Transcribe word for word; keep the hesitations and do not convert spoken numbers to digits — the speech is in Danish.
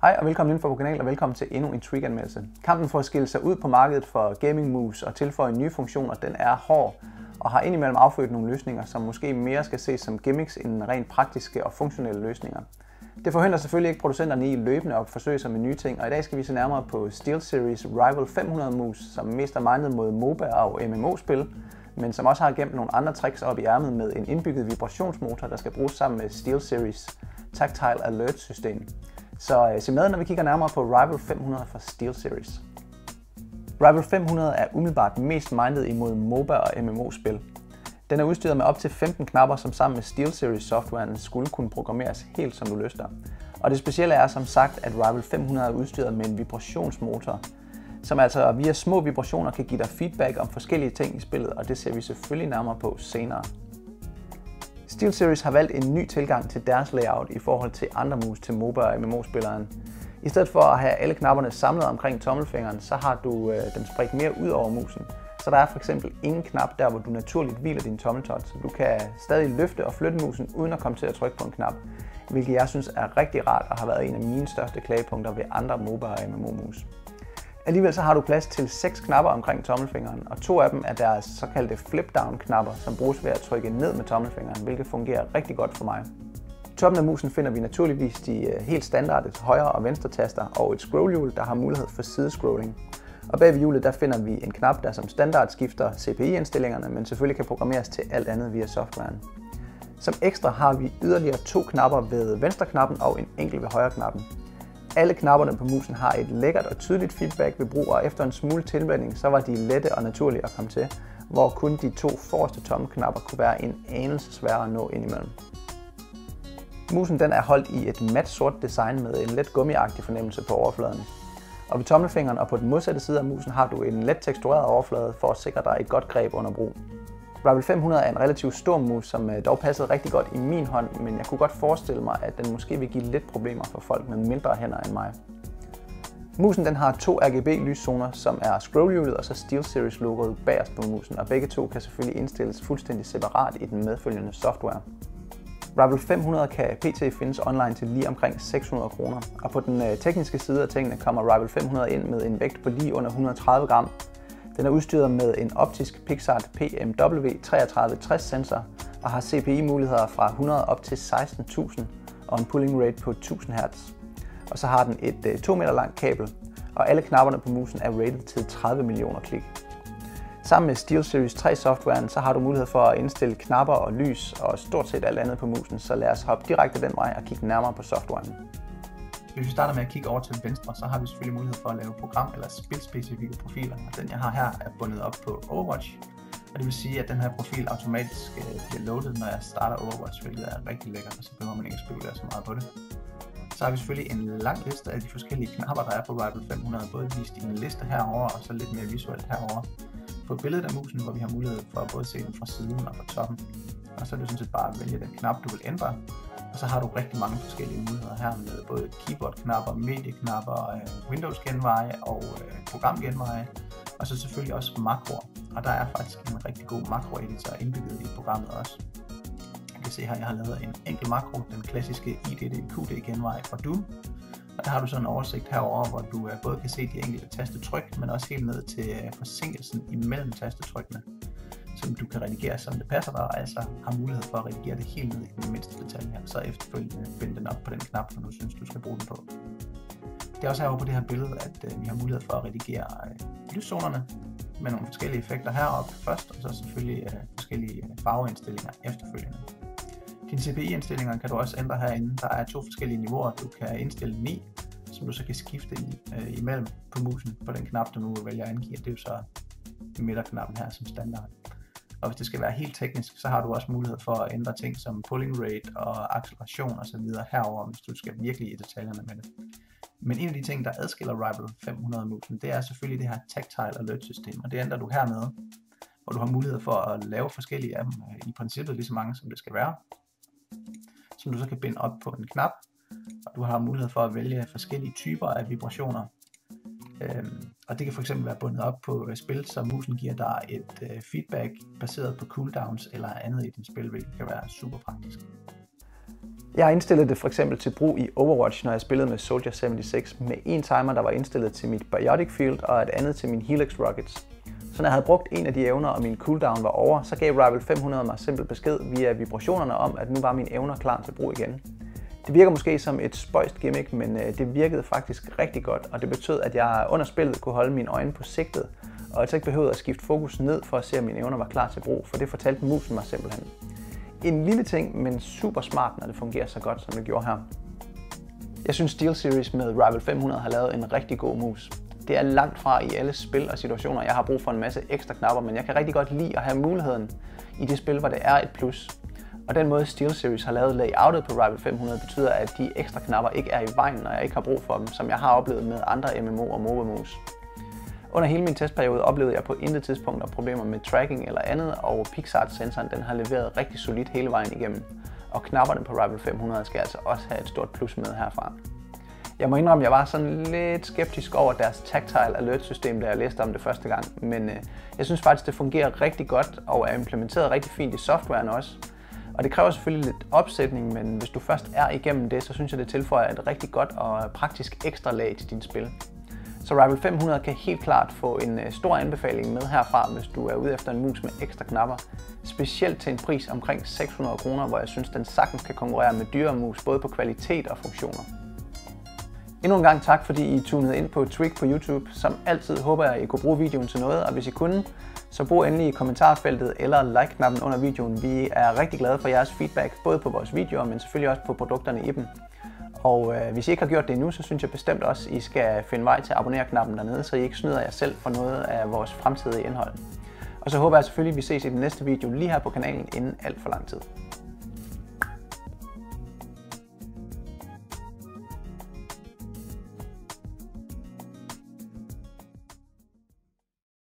Hej og velkommen ind på kanalen og velkommen til endnu en Tweak-anmeldelse. Kampen for at skille sig ud på markedet for gaming moves og tilføje nye funktioner, den er hård og har indimellem affødt nogle løsninger, som måske mere skal ses som gimmicks end rent praktiske og funktionelle løsninger. Det forhindrer selvfølgelig ikke producenterne i løbende at forsøge sig med nye ting, og i dag skal vi se nærmere på SteelSeries Rival fem hundrede moves, som mest er mindet mod MOBA og M M O-spil, men som også har gemt nogle andre tricks op i ærmet med en indbygget vibrationsmotor, der skal bruges sammen med SteelSeries Tactile Alert system. Så øh, se med, når vi kigger nærmere på Rival fem hundrede fra SteelSeries. Rival fem hundrede er umiddelbart mest mindet imod MOBA og M M O-spil. Den er udstyret med op til femten knapper, som sammen med SteelSeries softwaren skulle kunne programmeres helt som du lyster. Og det specielle er som sagt, at Rival fem hundrede er udstyret med en vibrationsmotor, som altså via små vibrationer kan give dig feedback om forskellige ting i spillet, og det ser vi selvfølgelig nærmere på senere. SteelSeries har valgt en ny tilgang til deres layout i forhold til andre moves til MOBA og M M O-spilleren. I stedet for at have alle knapperne samlet omkring tommelfingeren, så har du øh, dem spredt mere ud over musen. Så der er for eksempel ingen knap der, hvor du naturligt hviler din tommeltot, så du kan stadig løfte og flytte musen uden at komme til at trykke på en knap, hvilket jeg synes er rigtig rart og har været en af mine største klagepunkter ved andre MOBA og M M O-moves. Alligevel så har du plads til seks knapper omkring tommelfingeren, og to af dem er deres såkaldte flip-down-knapper, som bruges ved at trykke ned med tommelfingeren, hvilket fungerer rigtig godt for mig. Toppen af musen finder vi naturligvis de helt standarde højre og venstre taster og et scrollhjul, der har mulighed for sidescrolling. Og bag ved hjulet der finder vi en knap, der som standard skifter C P I-indstillingerne, men selvfølgelig kan programmeres til alt andet via softwaren. Som ekstra har vi yderligere to knapper ved venstre knappen og en enkelt ved højre knappen. Alle knapperne på musen har et lækkert og tydeligt feedback ved brug, og efter en smule tilvænning, så var de lette og naturlige at komme til, hvor kun de to forreste tommelknapper kunne være en anelse sværere at nå indimellem. Musen den er holdt i et mat sort design med en let gummiagtig fornemmelse på overfladen. Og ved tommelfingeren og på den modsatte side af musen har du en let tekstureret overflade for at sikre dig et godt greb under brug. Rival fem hundrede er en relativt stor mus, som dog passede rigtig godt i min hånd, men jeg kunne godt forestille mig, at den måske vil give lidt problemer for folk med mindre hænder end mig. Musen den har to R G B-lyszoner, som er scrollhjulet og så SteelSeries logoet bagerst på musen, og begge to kan selvfølgelig indstilles fuldstændig separat i den medfølgende software. Rival fem hundrede kan pt. Findes online til lige omkring seks hundrede kroner, og på den tekniske side af tingene kommer Rival fem hundrede ind med en vægt på lige under et hundrede og tredive gram. Den er udstyret med en optisk Pixart P M W treogtredive tres sensor og har C P I-muligheder fra hundrede op til seksten tusind og en pulling rate på tusind hertz. Og så har den et to meter langt kabel, og alle knapperne på musen er rated til tredive millioner klik. Sammen med SteelSeries tre softwaren så har du mulighed for at indstille knapper og lys og stort set alt andet på musen, så lad os hoppe direkte den vej og kigge nærmere på softwaren. Hvis vi starter med at kigge over til venstre, så har vi selvfølgelig mulighed for at lave program- eller spilspecifikke profiler. Og den jeg har her er bundet op på Overwatch. Og det vil sige, at den her profil automatisk bliver loadet, når jeg starter Overwatch, hvilket er rigtig lækkert, og så behøver man ikke spekulere så meget på det. Så har vi selvfølgelig en lang liste af de forskellige knapper, der er på Rival fem hundrede, både vist i en liste herover og så lidt mere visuelt herover. På billedet af musen, hvor vi har mulighed for at både se den fra siden og fra toppen. Og så er det sådan set bare at vælge den knap, du vil ændre. Og så har du rigtig mange forskellige muligheder her med både keyboard-knapper, medieknapper, Windows-genveje og program-genveje. Og så selvfølgelig også makroer. Og der er faktisk en rigtig god makro-editor indbygget i programmet også. Jeg kan se her, at jeg har lavet en enkelt makro, den klassiske I D D Q D-genvej fra Doom. Og der har du sådan en oversigt herover, hvor du både kan se de enkelte tastetryk, men også helt ned til forsinkelsen imellem tastetrykkene, som du kan redigere, som det passer dig, og altså har mulighed for at redigere det helt ned i den mindste detalje, og så efterfølgende binde den op på den knap, når du synes, du skal bruge den på. Det er også herovre på det her billede, at øh, vi har mulighed for at redigere øh, lyszonerne med nogle forskellige effekter heroppe først, og så selvfølgelig øh, forskellige farveindstillinger efterfølgende. Dine C P I-indstillinger kan du også ændre herinde. Der er to forskellige niveauer, du kan indstille dem i, som du så kan skifte i, øh, imellem på musen på den knap, du nu vælger at angive. Det er jo så midterknappen her som standard. Og hvis det skal være helt teknisk, så har du også mulighed for at ændre ting som pulling rate og acceleration og så videre herover, hvis du skal virkelig i detaljerne med det. Men en af de ting, der adskiller Rival fem hundrede musen, det er selvfølgelig det her Tactile Alert system, og det ændrer du hernede, hvor du har mulighed for at lave forskellige af dem, i princippet lige så mange som det skal være, som du så kan binde op på en knap, og du har mulighed for at vælge forskellige typer af vibrationer. Øhm, og det kan fx være bundet op på spil, så musen giver dig et øh, feedback baseret på cooldowns eller andet i din spil, hvilket kan være super praktisk. Jeg har indstillet det for eksempel til brug i Overwatch, når jeg spillede med Soldier seventy-six, med en timer, der var indstillet til mit Biotic Field og et andet til min Helix Rockets. Så når jeg havde brugt en af de evner, og min cooldown var over, så gav Rival fem hundrede mig simpel besked via vibrationerne om, at nu var mine evner klar til brug igen. Det virker måske som et spøjst gimmick, men det virkede faktisk rigtig godt, og det betød, at jeg under spillet kunne holde mine øjne på sigtet, og altså ikke behøvede at skifte fokus ned for at se, om mine evner var klar til brug, for det fortalte musen mig simpelthen. En lille ting, men super smart, når det fungerer så godt, som det gjorde her. Jeg synes SteelSeries med Rival fem hundrede har lavet en rigtig god mus. Det er langt fra i alle spil og situationer, jeg har brug for en masse ekstra knapper, men jeg kan rigtig godt lide at have muligheden i det spil, hvor det er et plus. Og den måde SteelSeries har lavet layoutet på Rival fem hundrede betyder, at de ekstra knapper ikke er i vejen, når jeg ikke har brug for dem, som jeg har oplevet med andre M M O og MOBA-mus. Under hele min testperiode oplevede jeg på intet tidspunkt problemer med tracking eller andet, og PixArt-sensoren den har leveret rigtig solidt hele vejen igennem. Og knapperne på Rival fem hundrede skal altså også have et stort plus med herfra. Jeg må indrømme, at jeg var sådan lidt skeptisk over deres tactile alert-system, da jeg læste om det første gang, men øh, jeg synes faktisk, det fungerer rigtig godt og er implementeret rigtig fint i softwaren også. Og det kræver selvfølgelig lidt opsætning, men hvis du først er igennem det, så synes jeg, det tilføjer et rigtig godt og praktisk ekstra lag til dit spil. Så Rival fem hundrede kan helt klart få en stor anbefaling med herfra, hvis du er ude efter en mus med ekstra knapper. Specielt til en pris omkring seks hundrede kroner, hvor jeg synes, den sagtens kan konkurrere med dyrere mus, både på kvalitet og funktioner. Endnu en gang tak, fordi I tunede ind på Twig på YouTube. Som altid håber jeg, I kunne bruge videoen til noget, og hvis I kunne, så brug endelig i kommentarfeltet eller like-knappen under videoen. Vi er rigtig glade for jeres feedback, både på vores videoer, men selvfølgelig også på produkterne i dem. Og øh, hvis I ikke har gjort det endnu, så synes jeg bestemt også, at I skal finde vej til abonner-knappen dernede, så I ikke snyder jer selv for noget af vores fremtidige indhold. Og så håber jeg selvfølgelig, at vi ses i den næste video lige her på kanalen inden alt for lang tid.